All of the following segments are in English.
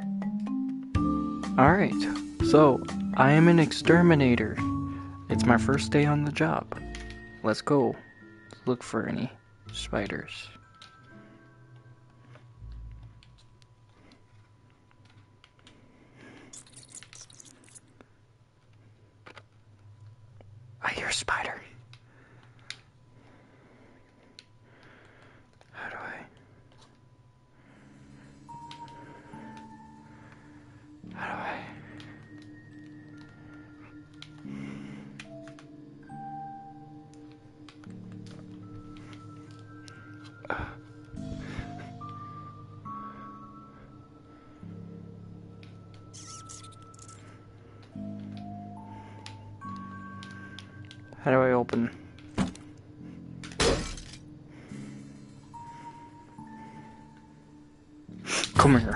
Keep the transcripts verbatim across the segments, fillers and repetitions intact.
Alright, so I am an exterminator. It's my first day on the job. Let's go look for any spiders. I hear a spider. How do I... How do I... How do I open? Come here.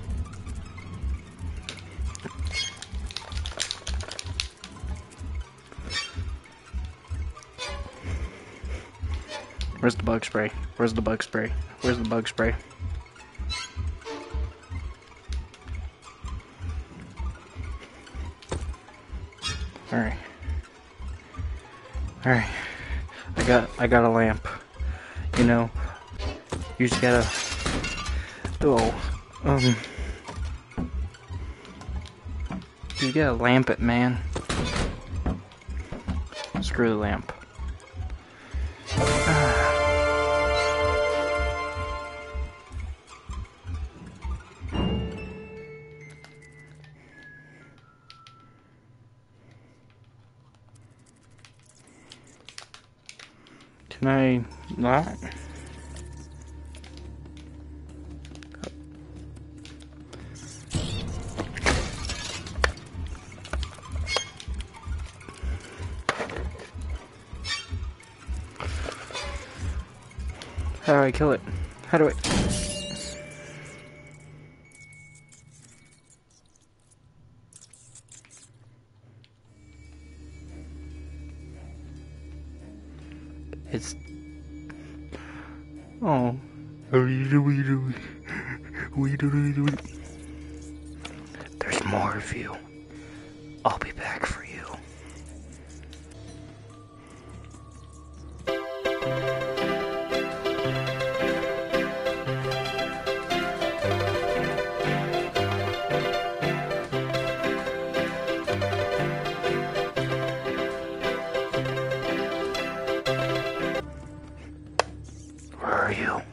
Where's the bug spray? Where's the bug spray? Where's the bug spray? Alright. Alright. I got I got a lamp. You know. You just gotta Oh um You gotta lamp it, man. Screw the lamp. Can I not? How do I kill it? How do I... It's... Oh. There's more of you. I'll be back for you. Where are you?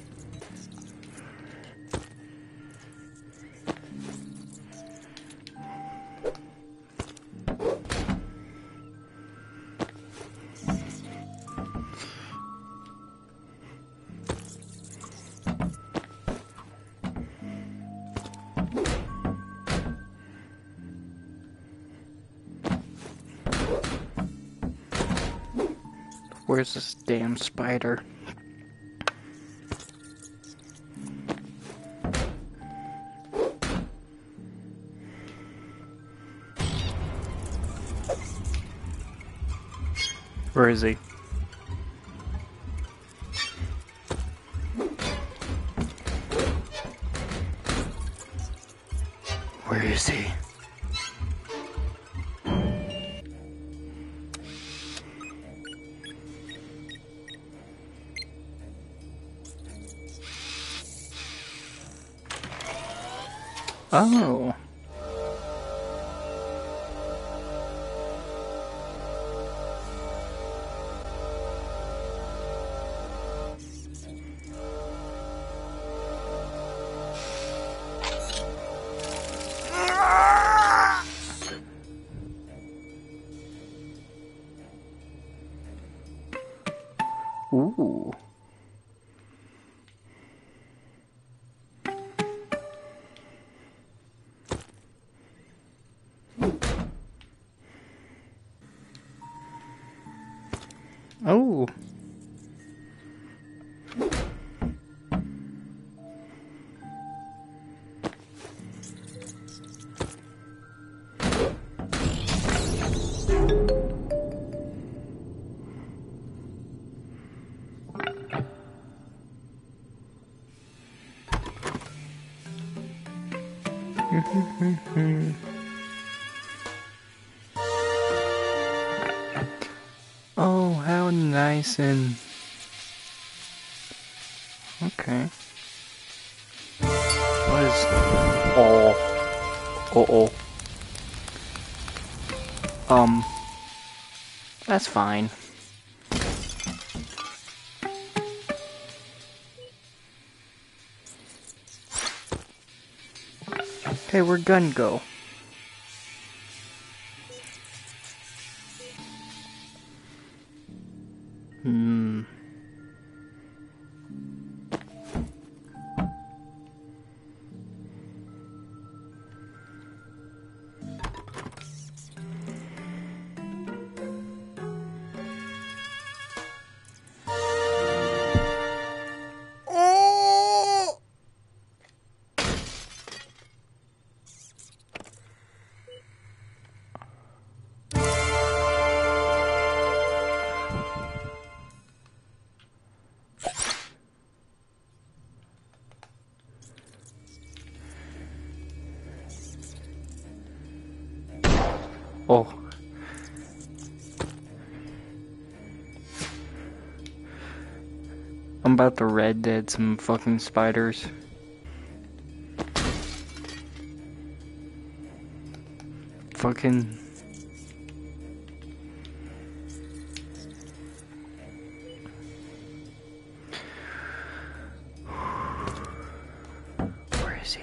Where's this damn spider? Where is he? Where is he? Oh. Ooh. Oh. Oh, how nice and... Okay. What is... Oh. Uh-oh. Um... That's fine. Okay, where'd gun go? Hmm. Oh. I'm about to red dead some fucking spiders. Fucking... Where is he?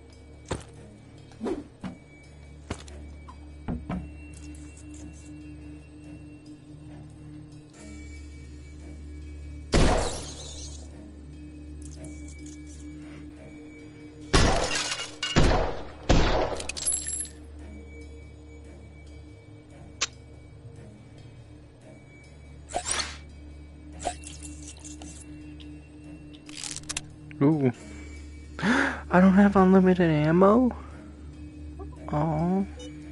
Ooh. I don't have unlimited ammo? Oh.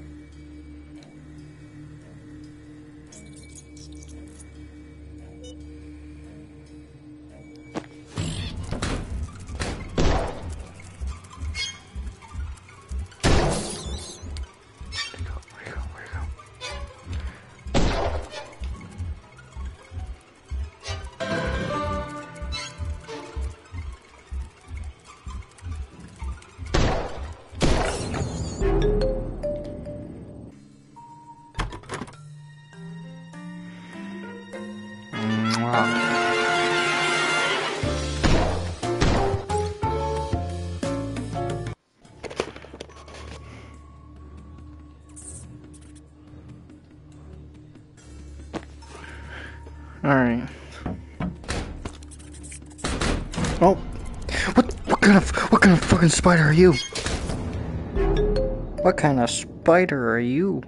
Alright. Oh! What what kind of what kind of fucking spider are you? What kind of spider are you?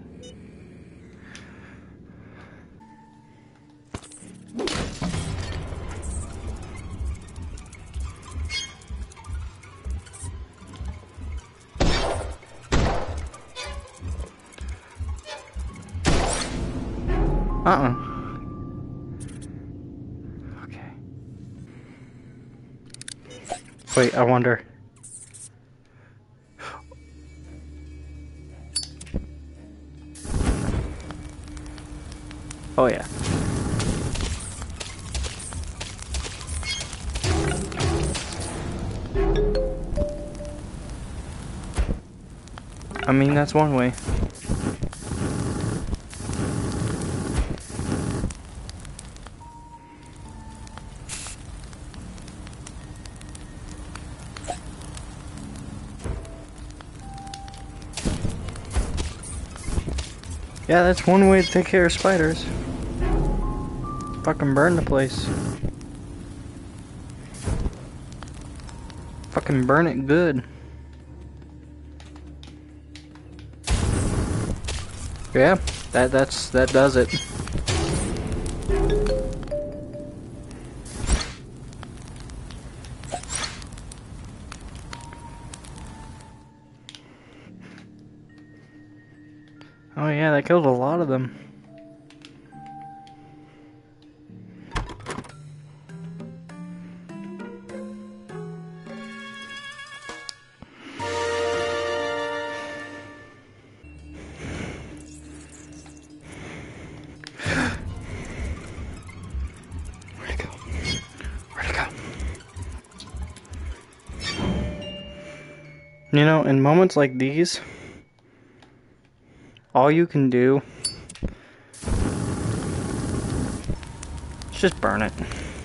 Uh-uh. Okay. Wait, I wonder. Oh yeah. I mean, that's one way. Yeah, that's one way to take care of spiders. Fucking burn the place. Fucking burn it good. Yeah, that that's that does it. Oh yeah, that killed a lot of them. You know, in moments like these, all you can do is just burn it.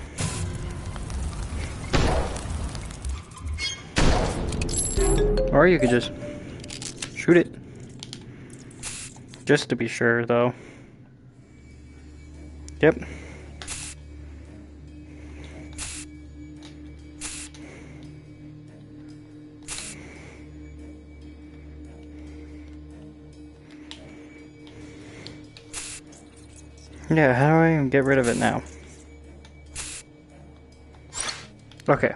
Or you could just shoot it. Just to be sure, though. Yep. Yeah, how do I even get rid of it now? Okay.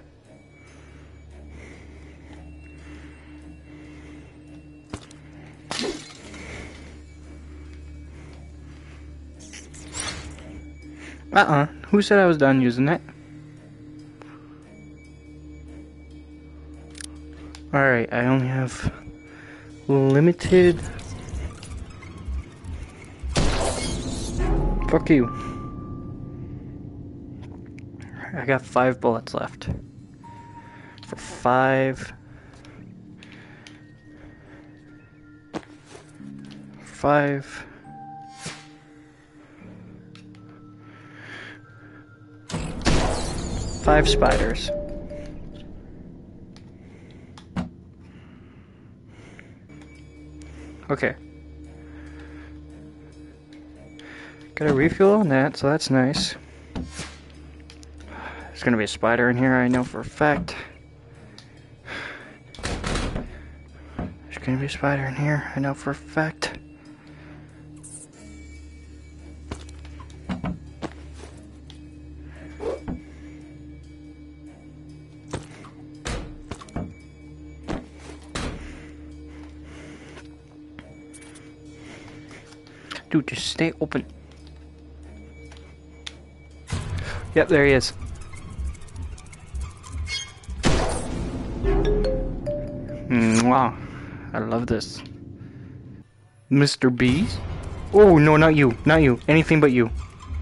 Uh-uh. Who said I was done using it? Alright, I only have limited... Fuck you. I got five bullets left. For five... Five... Five spiders. Okay. Got a refuel on that, so that's nice. There's gonna be a spider in here, I know for a fact. There's gonna be a spider in here, I know for a fact. Dude, just stay open. Yep, there he is. Mwah. I love this. Mister Bees? Oh, no, not you. Not you. Anything but you.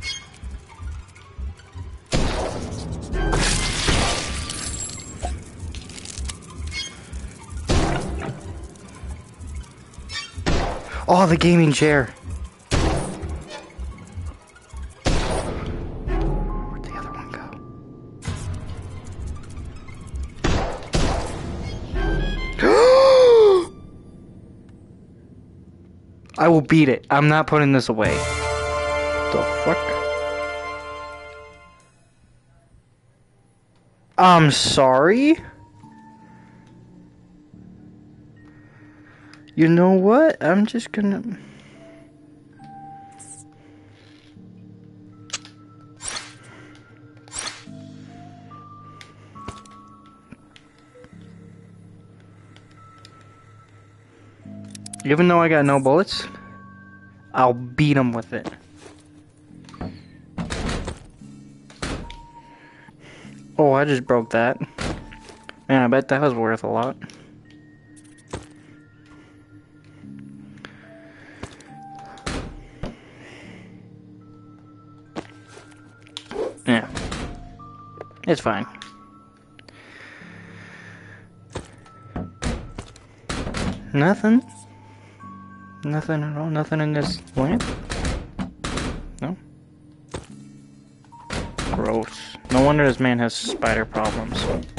Oh, the gaming chair. Where'd the other one go? I will beat it. I'm not putting this away. The fuck? I'm sorry? You know what? I'm just gonna... Even though I got no bullets, I'll beat him with it. Oh, I just broke that. Man, I bet that was worth a lot. Yeah. It's fine. Nothing? Nothing at all? Nothing in this lamp? No? Gross. No wonder this man has spider problems.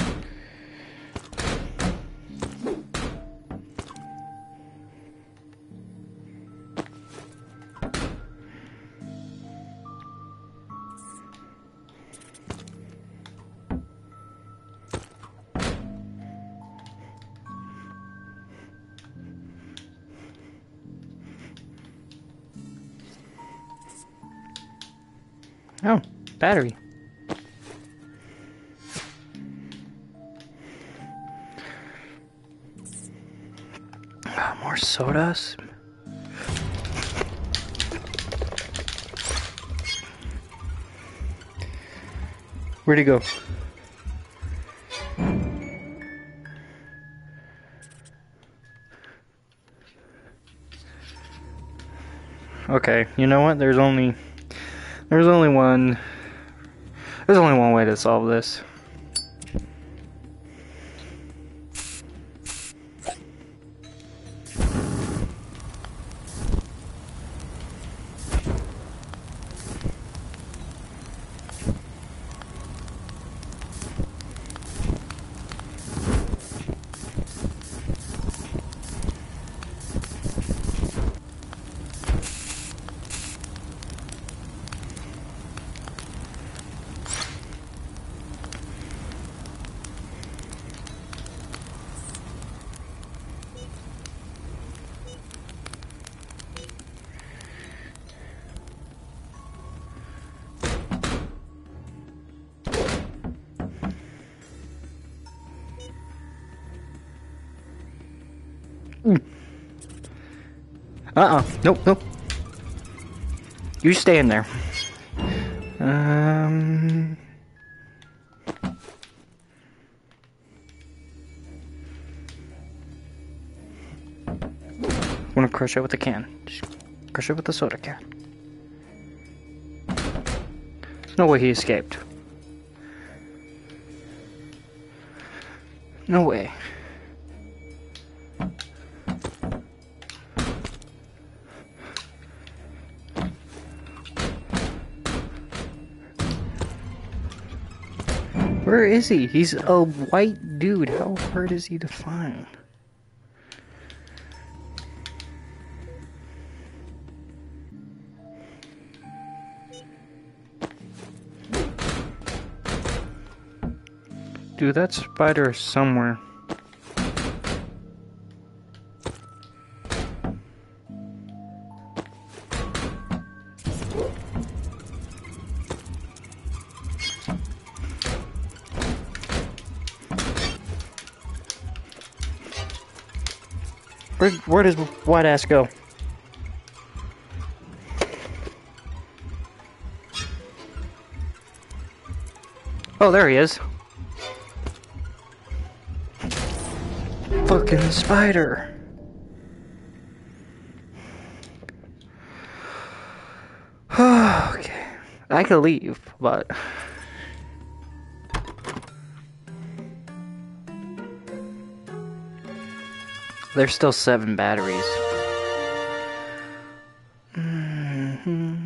Oh, battery. Ah, more sodas. Where'd he go? Okay, you know what? There's only there's only one there's only one way to solve this. Uh-uh. Nope, nope. You stay in there. Um... I'm gonna crush it with a can. Just crush it with a soda can. There's no way he escaped. No way. Where is he? He's a white dude. How hard is he to find? Dude, that spider is somewhere. Where, where does white ass go? Oh, there he is. Fucking spider. Okay. I could leave, but... There's still seven batteries. Mm-hmm.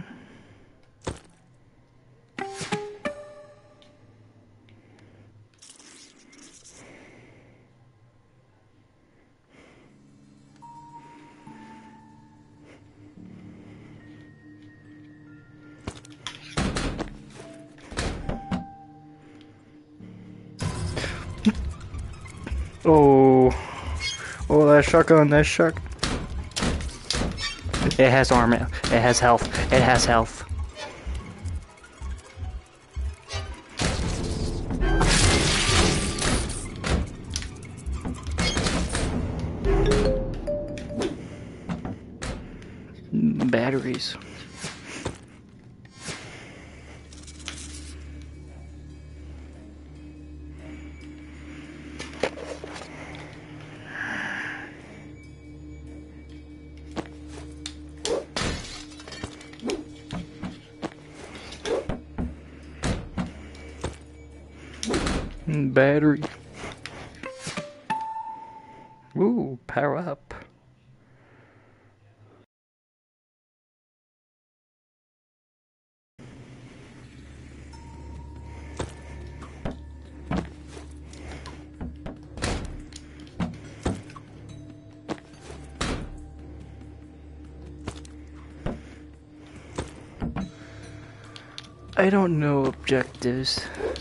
Oh. Oh, that shotgun, that shotgun. It has armor. It has health. It has health. Batteries. Battery. Ooh, power up. I don't know objectives.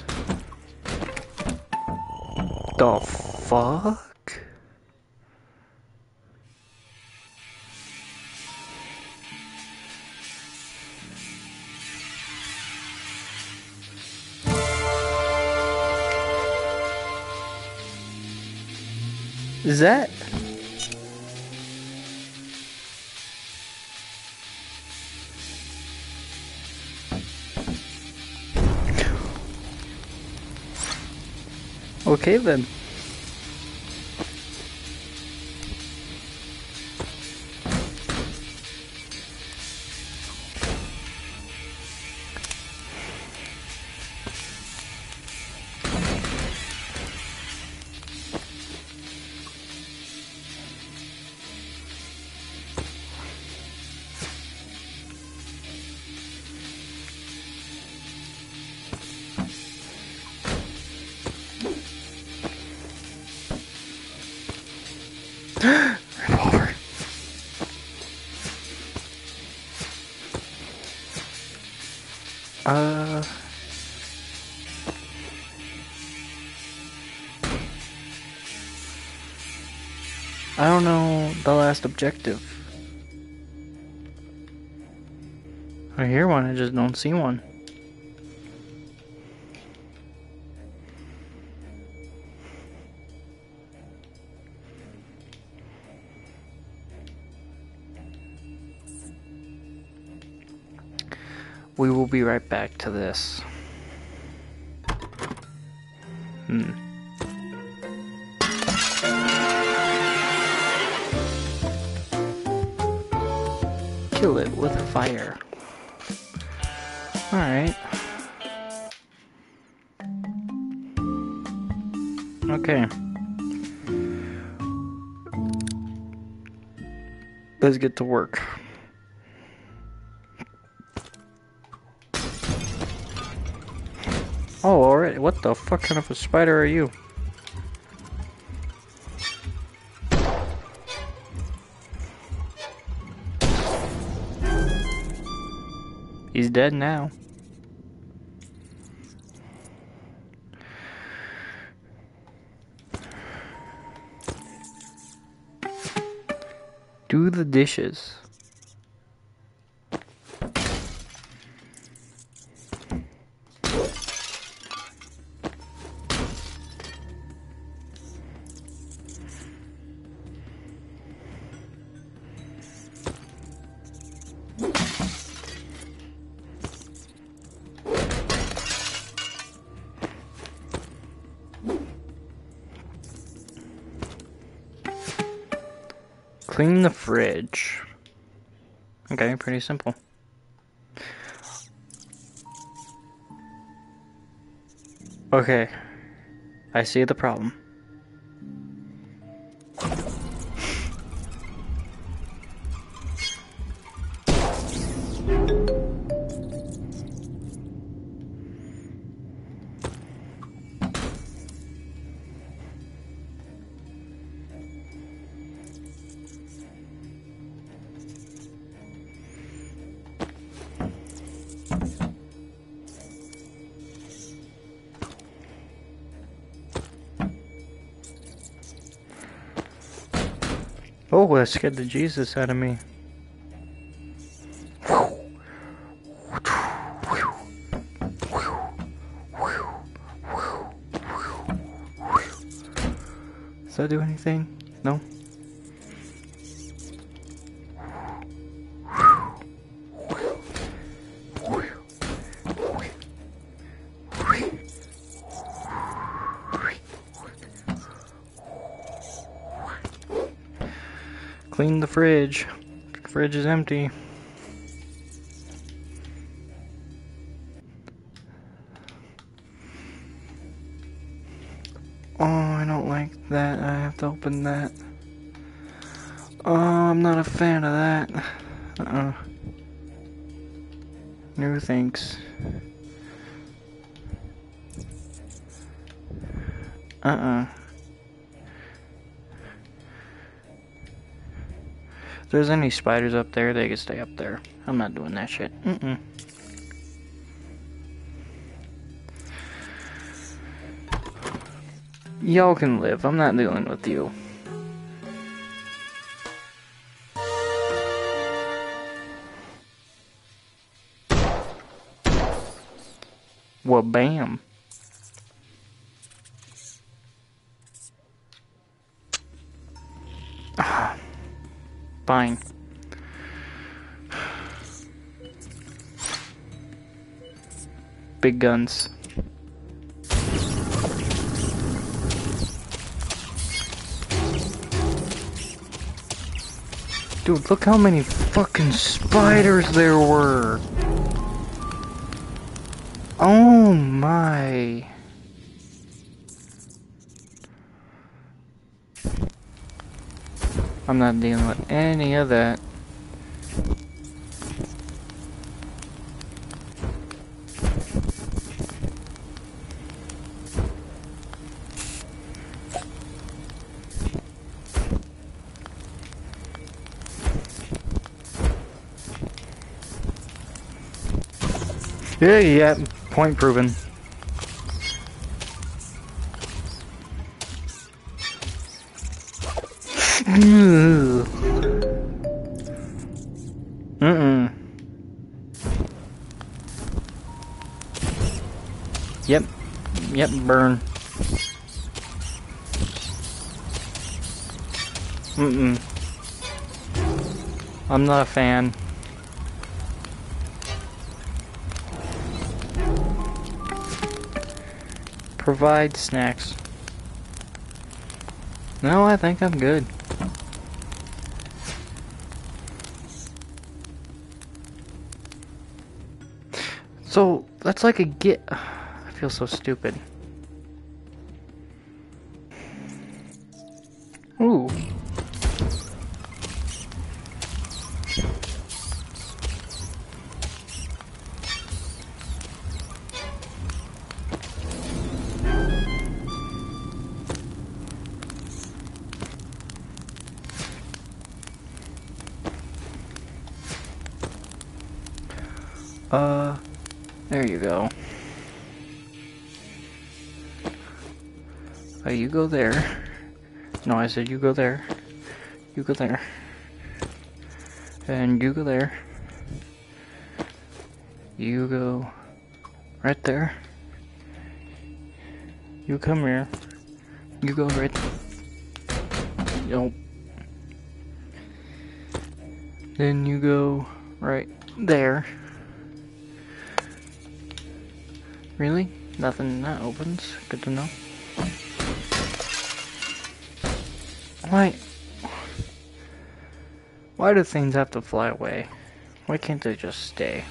The fuck? Is that? Okay then. Revolver. Uh. I don't know the last objective. I hear one, I just don't see one. We will be right back to this. Hmm. Kill it with fire. Alright. Okay. Let's get to work. Oh, alright. What the fuck kind of a spider are you? He's dead now. Do the dishes. Clean the fridge. Okay, pretty simple. Okay, I see the problem. Oh, that scared the Jesus out of me. Does that do anything? No? Clean the fridge. The fridge is empty. Oh, I don't like that. I have to open that. Oh, I'm not a fan of that. Uh-uh. No thanks. Uh-uh. If there's any spiders up there, they can stay up there. I'm not doing that shit. Mm-mm. Y'all can live. I'm not dealing with you. Well, bam. Fine. Big guns. Dude, look how many fucking spiders there were. Oh my. I'm not dealing with any of that. Yeah, yeah, point proven. Mm-mm. Yep. Yep, burn. Mm-mm. I'm not a fan. Provide snacks. No, I think I'm good. So, that's like a get. I feel so stupid. Ooh. Uh, there you go. Uh, you go there. No, I said you go there. You go there. And you go there. You go right there. You come here. You go right. Nope. Then you go right there. Really? Nothing that opens. Good to know. Why? Why do things have to fly away? Why can't they just stay?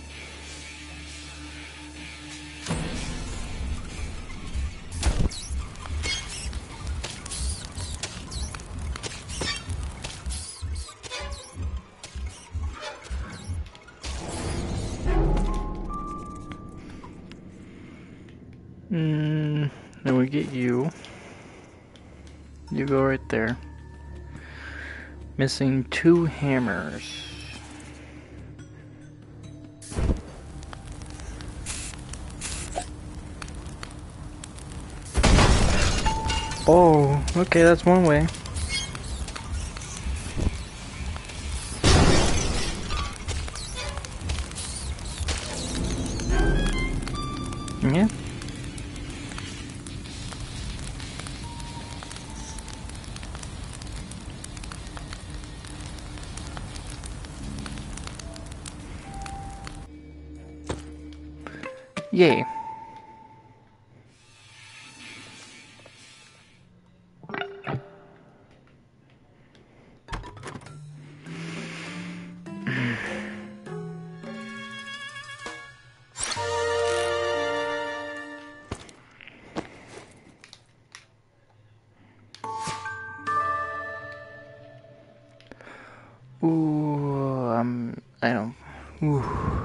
Hmm. Then we get you. You go right there. Missing two hammers. Oh, okay, that's one way. Yeah. Yay. Ooh, um, I don't. Ooh.